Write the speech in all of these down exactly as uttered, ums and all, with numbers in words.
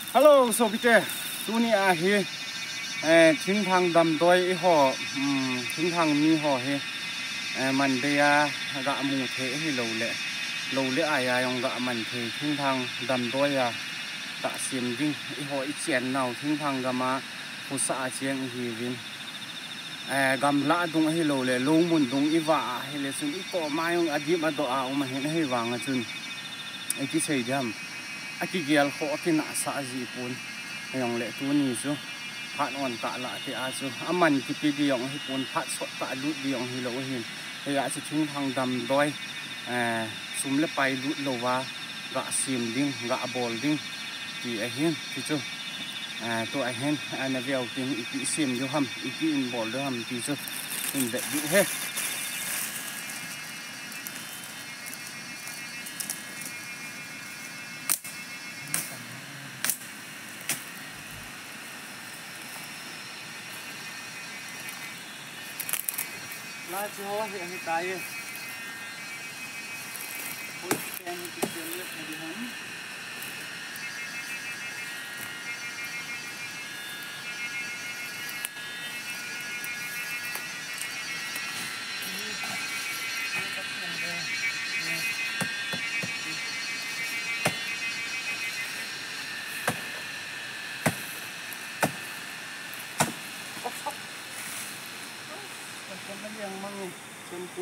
Hello, so bitte, du ni a hi, eh, thing thang dam doi ho, um, thing thang mi ho hi, eh, man de ya ga mu the hi lo le, lo le a ya yong ga man the thing thang dam doi ya, ta sim ding i ho i chen nau thing thang ga ma, pu sa chiang hi vin, eh, gam la dung hi lo le, lo mun dung i va hi le sun i ko ma yong adi ma do a um hen hi wang a chun, ai ki sei jam. Aki gial ko akin asa ji pun ayong le tu ni su phat on ta la ti a su aman ki pi di yong hi pun phat so ta lu di yong hi lo hin he ya chi thing thang dam doi eh sum le pai lu lo wa ga sim ding ga bol ding ti a hin ti chu eh to a hen ana viau ting i sim du ham i in bol du ham ti chu in de di he lá cho hoa hiện hiện tại ôi cái này cái chuyện này thì hả yang mang shampoo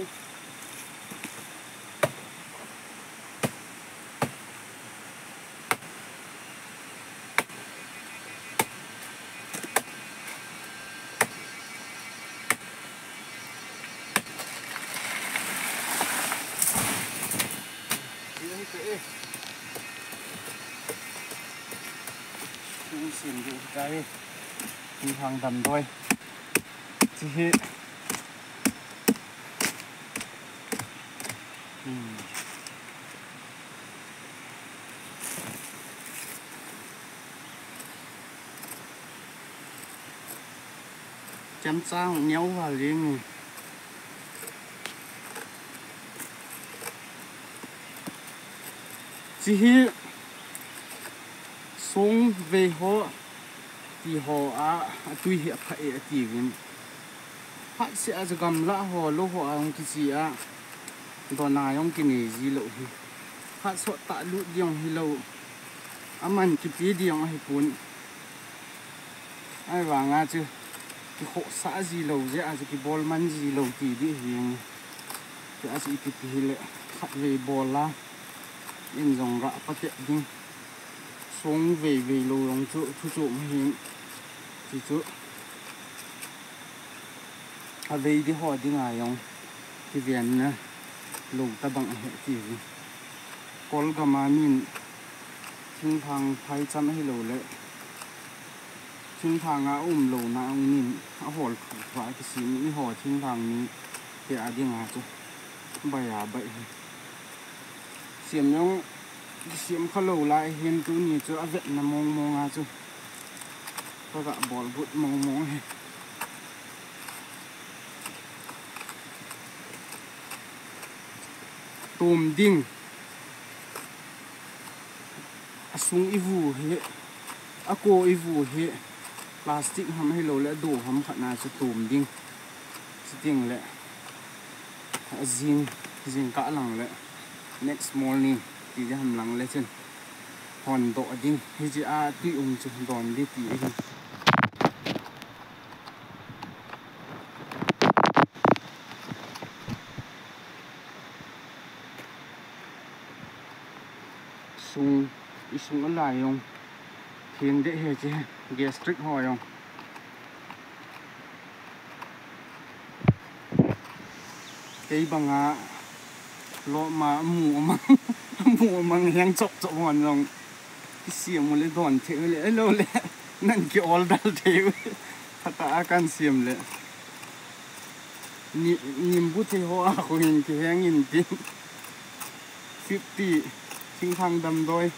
ini ke cũng xin được cái hàng đầm thôi thì chấm sang nhéo vào riêng chỉ xuống về họ thì họ à tuy hiệp phải thì viên phát sẽจะกำละhọ lô họ ông cái gì à đòn này ông cái này gì lộ thì phát xuất tạ lụt điong hi lâu à mình cái tí điong hay cuốn ai vàng à chứ cái hộ xã gì lâu chứ à cái ball man gì lâu thì đi hiền thì à cái tí lệ khát về ball la in dòng gạ phát tiện đi xuống về về lâu lòng chỗ thu trộm hiền thì chỗ à về đi hỏi đi ngài ông cái viện nè lục ta bằng hệ thì con gà mà mình thinh thang thay chăm hay lầu lệ thinh thang á ôm lầu na ông nhìn á hỏi phải cái gì những hỏi thinh thang ní thì à đi ngài chứ bây à vậy xiêm nhông xiêm khá lầu lại hiện cứ nhìn chỗ á vẹn là mong mong à chứ có gạ bỏ vụt mong mong hay tôm đinh sung ivu he ako ivu he plastic ham hay lo le do ham khana se tôm đinh sting le zin zin ka lang le next morning ti ham lang le chen hon do đinh he ji a ti um chu don đi ti hi sung isung ở lại không thiên để hệ chứ gastric hỏi không cái bằng à lo mà mù mà mù mà hàng chọc chọc hoàn rồi cái xiêm một lên đòn thế lẽ lâu lẽ nên cái all đal thế thật ta can xiêm lẽ nhìn bút thế hoa của hình cái hàng nhìn tin fifty thinh thang đầm đôi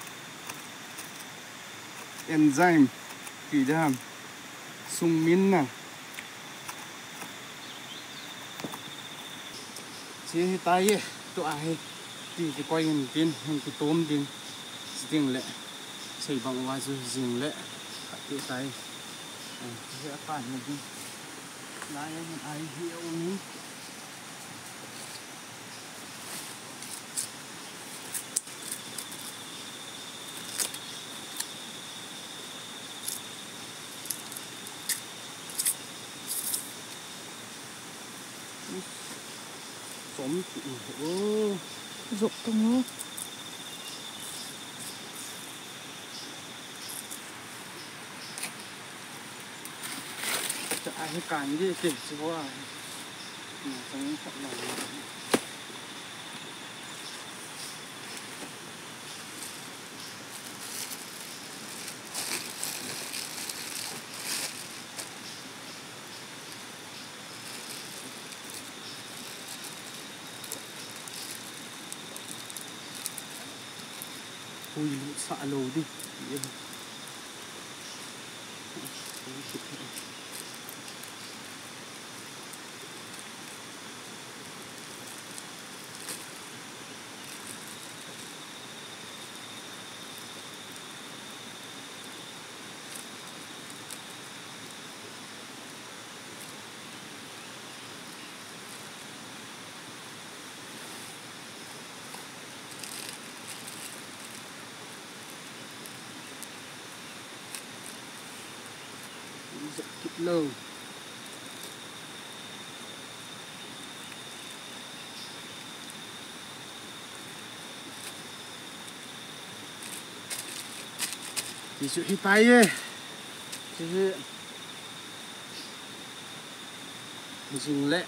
enzyme thì ra sung min nè chế tay tụi ai thì cái quay hình tin hình cái tôm tin tiếng lệ xây bằng hoa rồi dừng lệ cái tay sẽ phải một cái lại một ai hiểu nhỉ sống ô rụng tung ai cái cành gì kịp số à sống thật là ui xạ lầu đi lâu chỉ sự tay ấy chỉ dừng lệ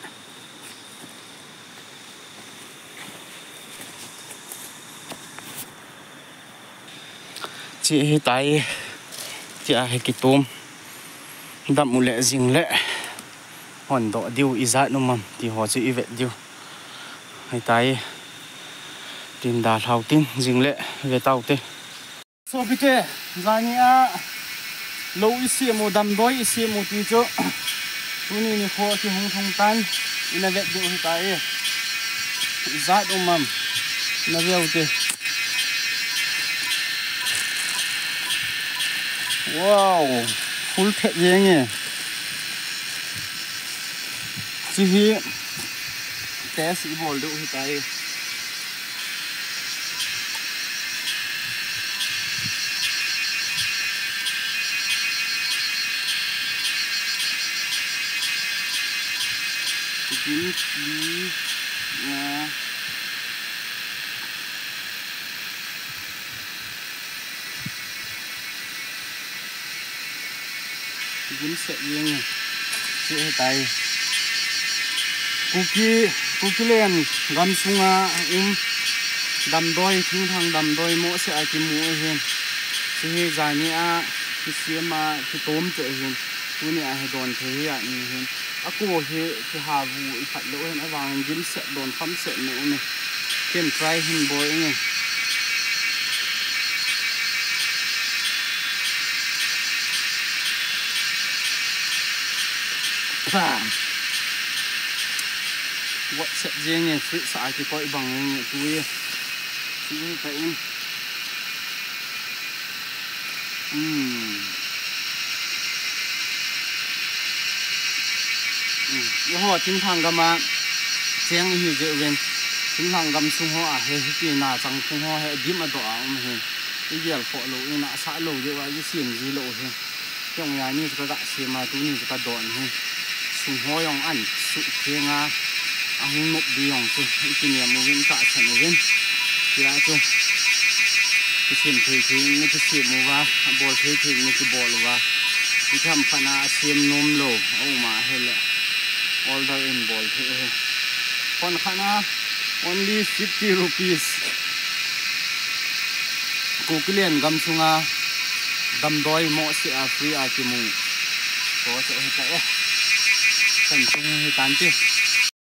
chị tay chị ai cái tôm đậm một lệ dừng lệ hoàn đỏ điêu ý giá nó mầm thì họ sẽ ý vệ điêu hay tay tìm đà thảo tin dừng lệ về tàu tê so bị tê ra nhá lâu ít xíu một đầm đôi ít xíu một tí chỗ tôi nhìn khó thì không thông tan ina vệ điêu hay tay giá nó mầm nó về tê wow full thẹn gì nhỉ chỉ hi té sĩ bol độ thì tay dính đi nha dính sợi dây nhỉ sợi tay cookie cookie len gam sunga um dam doi thing thang dam doi mo se ai ki mu hen se he zani a ki sema ki tom che hen tuni a he don the ya ni hen ako he ki ha vu i phat lo hen awang gin se don kham se no ne ken try hin boy nge bam what set riêng nhỉ sự xài thì coi bằng nhỉ túi túi cái um um họ chính thằng gam mà riêng hiểu dễ bên chính thằng gam sung họ à hay cái nào chẳng sung họ hay điểm mà đỏ mà hay cái gì là phọ lộ như nã xã lộ dễ vậy cái xiềng gì lộ hay trong nhà như cái gạ xiềng mà túi như cái đòn hay sung họ用ăn sụt riêng à anh một đi hỏng chứ cái niệm một viên tạ trận một viên thì đã chứ cái xiêm thời thì những cái xiêm một va bò thời thì những cái bò va cái thằng phải là xiêm nôm lồ ô mà hay là all the in ball thì còn khả na only fifty rupees cô cái liền găm xuống à đầm đôi mỏ sẽ free ai cái mù có sẽ hay cái thành công hay tán tiền